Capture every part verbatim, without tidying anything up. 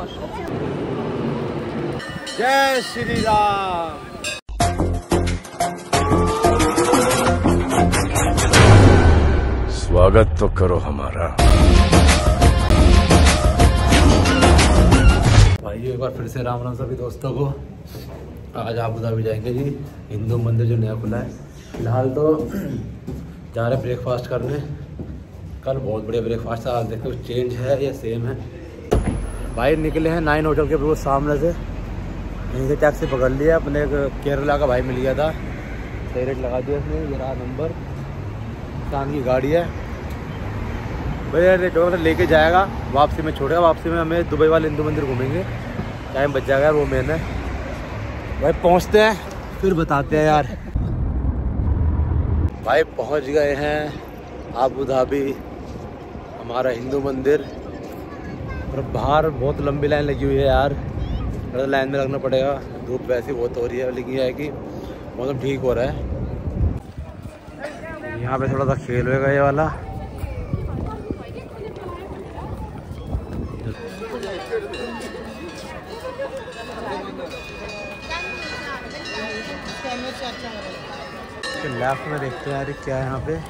जय श्री राम। स्वागत तो करो हमारा। भाई एक बार फिर से राम राम सभी दोस्तों को। आज आबू धाबी जाएंगे जी, हिंदू मंदिर जो नया खुला है। फिलहाल तो जा रहे ब्रेकफास्ट करने। कल बहुत बढ़िया ब्रेकफास्ट था, आज देखो चेंज है या सेम है। भाई निकले हैं नाइन होटल के बिल्कुल सामने से, यहीं से टैक्सी पकड़ लिया। अपने एक केरला का भाई मिल गया था, सही रेट लगा दिया उसने। ये रहा नंबर, शान की गाड़ी है भैया। रेट होगा तो लेके जाएगा, वापसी में छोड़ेगा। वापसी में हमें दुबई वाले हिंदू मंदिर घूमेंगे, टाइम बच जाएगा, वो मेन है। भाई पहुंचते हैं फिर बताते हैं यार। भाई पहुंच गए हैं आबू धाबी, हमारा हिंदू मंदिर। और बाहर बहुत लंबी लाइन लगी हुई है यार, लाइन में लगना पड़ेगा। धूप वैसी बहुत हो रही है, लेकिन यह है कि मौसम ठीक हो रहा है। यहाँ पे थोड़ा सा खेल होगा ये वाला। लेफ्ट में देखते हैं यार क्या है यहाँ पे।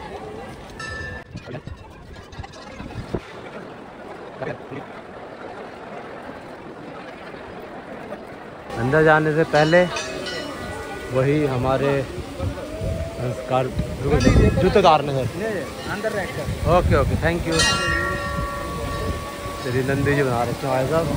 अंदर जाने से पहले वही हमारे संस्कार जूते उतारने सर अंदर रखकर। Okay okay thank you. Shri Nandi ji बना रखे हैं भाई साहब।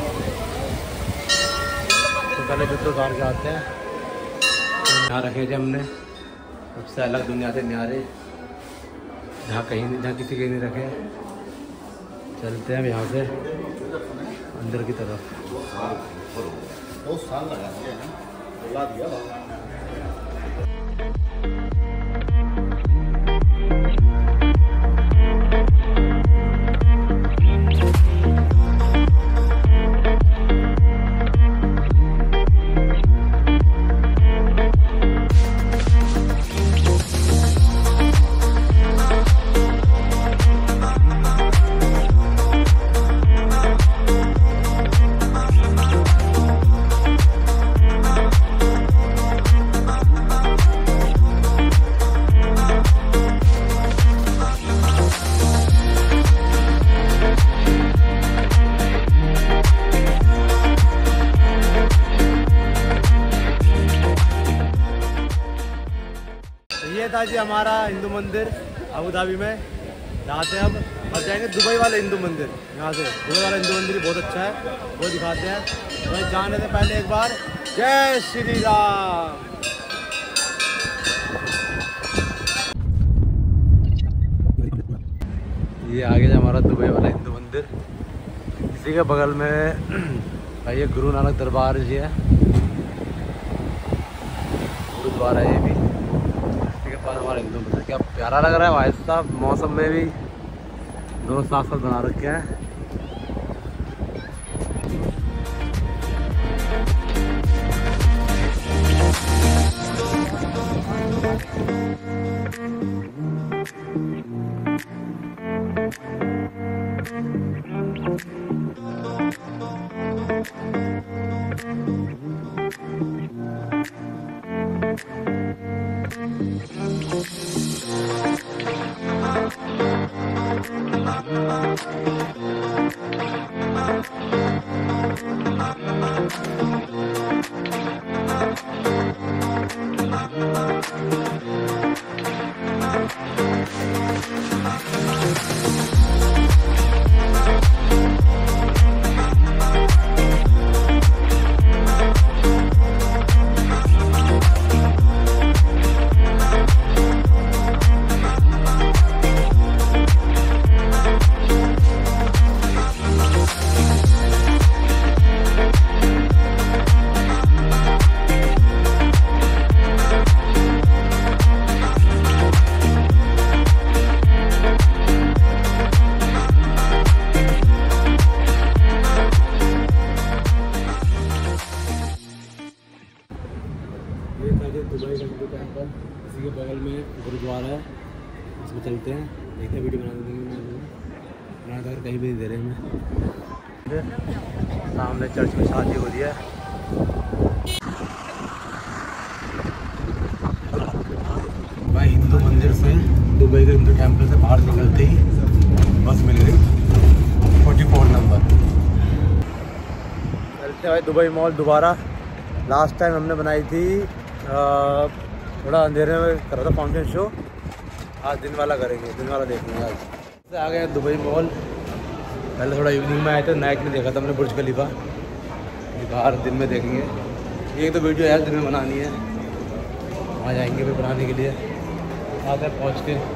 तो पहले जूते उतार के आते हैं। यहाँ रखे थे हमने सबसे अलग दुनिया से न्यारे, जहाँ कहीं नहीं, जहाँ किसी के नहीं रखे। चलते हैं यहाँ से अंदर की तरफ। बहुत साल लगा दिया। ये था जी हमारा हिंदू मंदिर अबू धाबी में। जाते हैं अब और जाएंगे दुबई वाले हिंदू मंदिर। यहाँ से दुबई वाला हिंदू मंदिर बहुत अच्छा है, वो दिखाते हैं। तो जाने से पहले एक बार जय श्री राम। ये आगे जो हमारा दुबई वाला हिंदू मंदिर, इसी के बगल में ये गुरु नानक दरबार जी है, गुरुद्वारा ये भी। हमारा हिंदू मंदिर क्या प्यारा लग रहा है भाई साहब। मौसम में भी दो साथ साथ बना रखे हैं। इसी के बगल में गुरुद्वारा है, इसमें चलते हैं, देखते हैं। वीडियो बना देंगे, बना देंगे कहीं भी नहीं दे रहे हमें। मंदिर, सामने चर्च में शादी हो रही है। भाई हिंदू मंदिर से, दुबई के हिंदू टेम्पल से बाहर निकलते ही बस मिल गई फोर्टी फोर नंबर। चलते भाई दुबई मॉल दोबारा। लास्ट टाइम हमने बनाई थी आ, थोड़ा अंधेरे में कर रहा था फाउंटेन शो, आज दिन वाला करेंगे, दिन वाला देखेंगे। आज आ गए दुबई मॉल। पहले थोड़ा इवनिंग में आए थे, नाइट में देखा था हमने बुर्ज खलीफा, बाहर दिन में देखेंगे। एक तो वीडियो यार दिन में बनानी है, वहाँ जाएंगे फिर बनाने के लिए। आते हैं पहुँच के।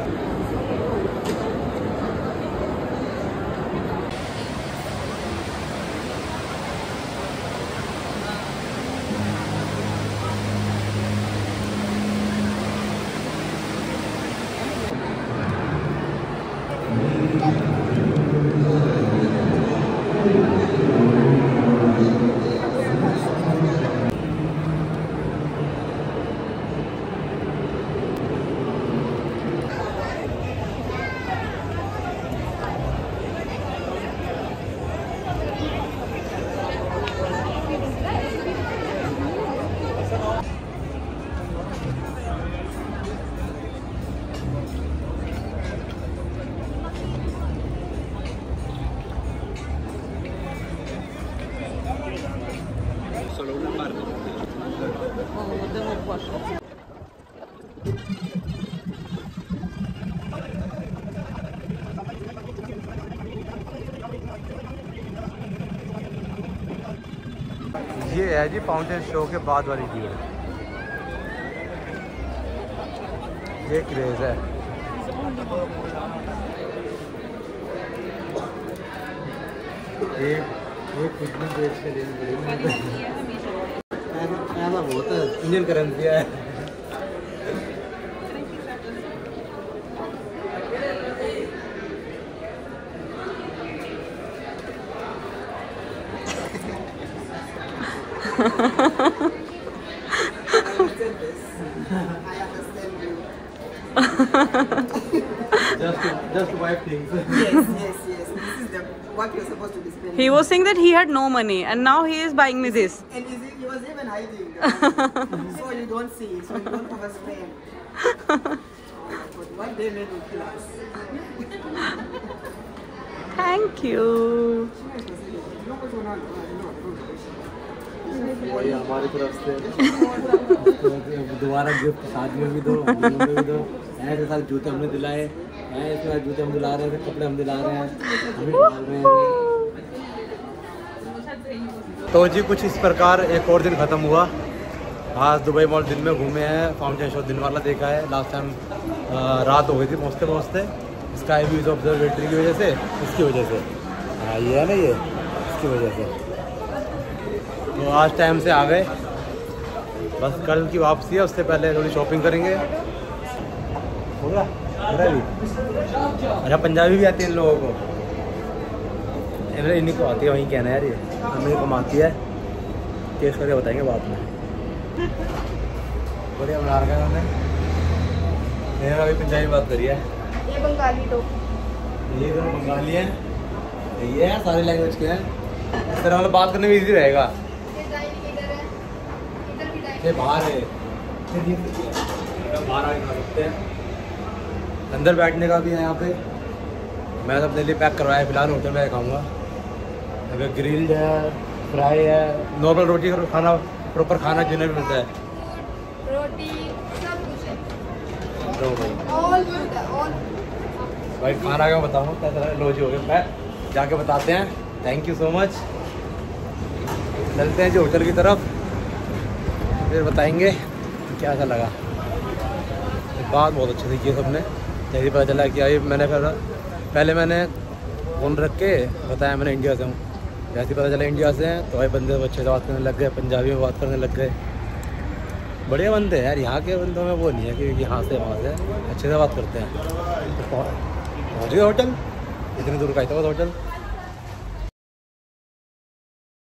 ये है जी फाउंटेन शो के बाद वाली भीड़, ये क्रेज है। एक एक कितने देश के लिए ऐसा बहुत है, इंडियन करेंसी है। just, just wipe things. Yes, yes, yes. This is the, what you're supposed to be spending. He was saying that he had no money and now he is buying me this. And he, he was even hiding the so you don't see, so you don't overspend. But one day men will kill us. Thank you. वही हमारी तरफ से दोबारा gift, शादी में भी दो, में भी दो। ऐसे सारे जूते हमने दिलाए, ऐसे सारे जूते हम दिला रहे हैं, कपड़े हम दिला रहे हैं, हम ही डाल रहे हैं। तो जी कुछ इस प्रकार एक और दिन ख़त्म हुआ। आज दुबई मॉल दिन में घूमे हैं, फाउंटेन शो दिन वाला देखा है। लास्ट टाइम रात हो गई थी पहुँचते पहुँचते, स्काई व्यूज ऑब्जर्वेटरी की वजह से, इसकी वजह से। हाँ ये है ना, ये इसकी वजह से। तो आज टाइम से आ गए, बस कल की वापसी है, उससे पहले थोड़ी शॉपिंग करेंगे। हो गया अच्छा, पंजाबी भी आती है इन लोगों को, इन्हीं को आती है, वहीं कहना है यार, ये हमें कमाती है। टेस्ट करके बताएंगे बाद में। बढ़िया बना रखा है हमने। मैंने अभी पंजाबी बात करी है, ये बंगाली दो, ये दोनों बंगाली हैं, ये है सारी लैंग्वेज के हैं। इस तरह मतलब बात करने में इजी रहेगा। ये बाहर है, बाहर आके खा सकते हैं। अंदर बैठने का भी है यहाँ पे। मैं तो अपने लिए पैक करवाया, फिलहाल होटल में खाऊंगा। अगर ग्रिल्ड है, फ्राई है, नॉर्मल रोटी का खाना, प्रॉपर खाना जिन्हें भी मिलता है, रोटी सब कुछ है। तो भाई ऑल ऑल भाई खाना का बताऊँगा क्या तरह लोजी हो गया, मैं जाके बताते हैं। Thank you so much. चलते हैं जो होटल की तरफ, फिर बताएंगे क्या सा लगा। बात बहुत अच्छी थी की सबने, जैसे पता चला कि ये मैंने फिर पहले मैंने फ़ोन रख के बताया मैंने इंडिया से हूँ, जैसे पता चला इंडिया से हैं तो भाई बंदे अच्छे से बात करने लग गए, पंजाबी में बात करने लग गए। बढ़िया बंदे हैं यार, यहाँ के बंदों में वो नहीं है कि यहाँ से वहाँ से, अच्छे से बात करते हैं। पहुँच गए होटल, इतनी दूर का ही था होटल।